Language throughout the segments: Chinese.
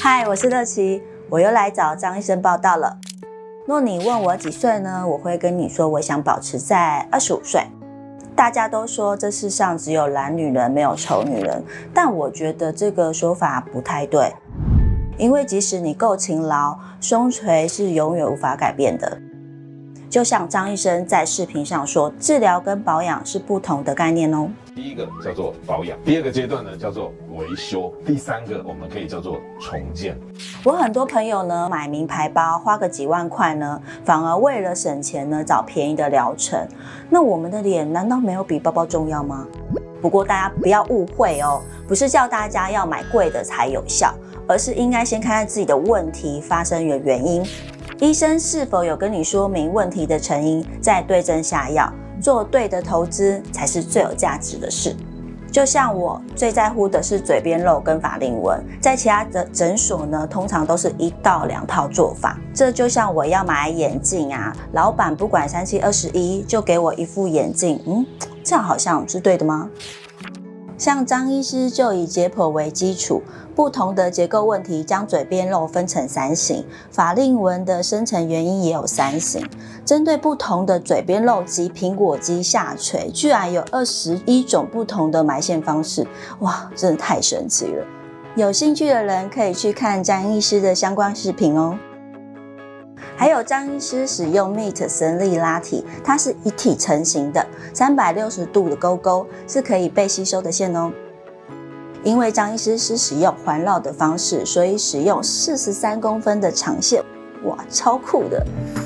嗨，我是乐琪，我又来找张医生报到了。若你问我几岁呢，我会跟你说，我想保持在25岁。大家都说这世上只有懒女人，没有丑女人，但我觉得这个说法不太对，因为即使你够勤劳，胸垂是永远无法改变的。就像张医生在视频上说，治疗跟保养是不同的概念哦。 第一个叫做保养，第二个阶段呢叫做维修，第三个我们可以叫做重建。 我很多朋友呢买名牌包花个几万块呢，反而为了省钱呢找便宜的疗程。那我们的脸难道没有比包包重要吗？不过大家不要误会哦，不是叫大家要买贵的才有效，而是应该先看看自己的问题发生的原因。医生是否有跟你说明问题的成因，再对症下药，做对的投资才是最有价值的事。就像我最在乎的是嘴边肉跟法令纹，在其他的诊所呢，通常都是1到2套做法。这就像我要买眼镜啊，老板不管37、21就给我一副眼镜，这样好像是对的吗？像张医师就以解剖为基础，不同的结构问题将嘴边肉分成3型，法令纹的生成原因也有3型。针对不同的嘴边肉及苹果肌下垂，居然有21种不同的埋线方式，哇，真的太神奇了！有兴趣的人可以去看张医师的相关视频哦。还有张医师使用 Meet 神力拉提，它是一体成型的，360度的勾勾是可以被吸收的线哦。因为张医师是使用环绕的方式，所以使用43公分的长线，哇，超酷的！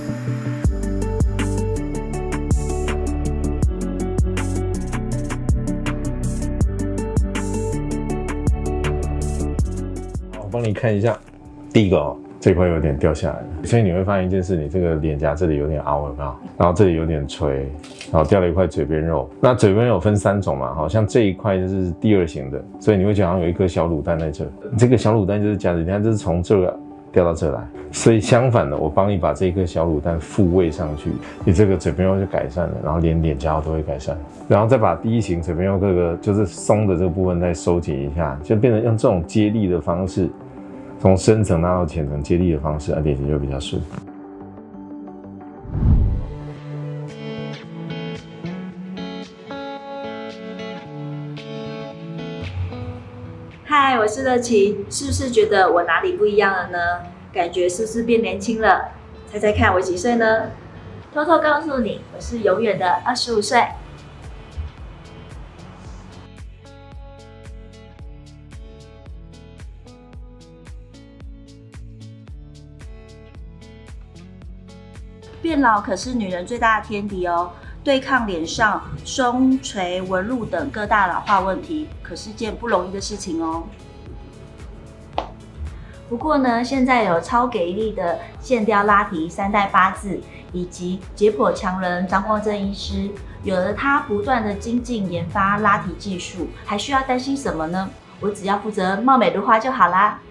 我帮你看一下，第一个哦。这块有点掉下来了，所以你会发现一件事，你这个脸颊这里有点凹，有没有？然后这里有点垂，然后掉了一块嘴边肉。那嘴边肉分3种嘛，好像这一块就是第2型的，所以你会觉得好像有一颗小卤蛋在这。这个小卤蛋就是夹着，你看这是从这个掉到这来，所以相反的，我帮你把这一颗小卤蛋复位上去，你这个嘴边肉就改善了，然后连脸颊都会改善，然后再把第1型嘴边肉各个就是松的这个部分再收紧一下，就变成用这种接力的方式。从深层拉到浅层接力的方式，脸型就比较顺。 嗨，我是乐琪，是不是觉得我哪里不一样了呢？感觉是不是变年轻了？猜猜看我几岁呢？偷偷告诉你，我是永远的25岁。变老可是女人最大的天敌哦，对抗脸上胸垂、纹路等各大老化问题，可是件不容易的事情哦。不过呢，现在有超给力的线雕拉提3代8字，以及解剖强人张光正医师，有了他不断的精进研发拉提技术，还需要担心什么呢？我只要负责貌美如花就好啦。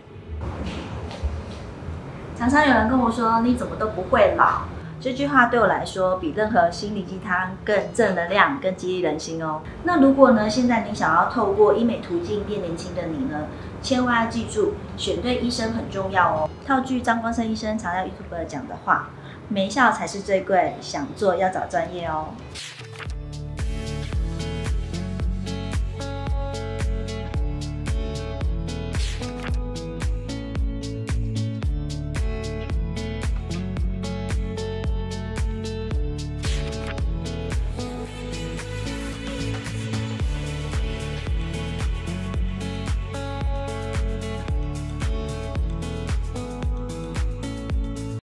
常常有人跟我说，你怎么都不会老？这句话对我来说，比任何心理鸡汤更正能量、更激励人心哦。那如果呢，现在你想要透过医美途径变年轻的你呢，千万要记住，选对医生很重要哦。套句张光胜医生常在 YouTube 讲的话，没效才是最贵，想做要找专业哦。